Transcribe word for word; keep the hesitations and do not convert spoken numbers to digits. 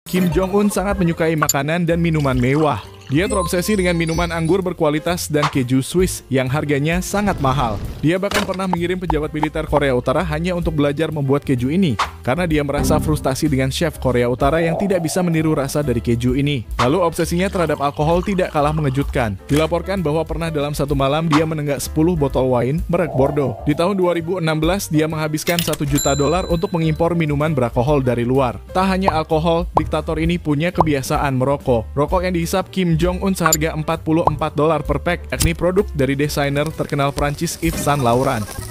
Kim Jong-un sangat menyukai makanan dan minuman mewah. Dia terobsesi dengan minuman anggur berkualitas dan keju Swiss yang harganya sangat mahal. Dia bahkan pernah mengirim pejabat militer Korea Utara hanya untuk belajar membuat keju ini, karena dia merasa frustasi dengan chef Korea Utara yang tidak bisa meniru rasa dari keju ini. Lalu obsesinya terhadap alkohol tidak kalah mengejutkan. Dilaporkan bahwa pernah dalam satu malam dia menenggak sepuluh botol wine merek Bordeaux. Di tahun dua ribu enam belas dia menghabiskan satu juta dolar untuk mengimpor minuman beralkohol dari luar. Tak hanya alkohol, diktator ini punya kebiasaan merokok. Rokok yang dihisap Kim Jong-un seharga empat puluh empat dolar per pack, yakni produk dari desainer terkenal Prancis Yves Saint Laurent.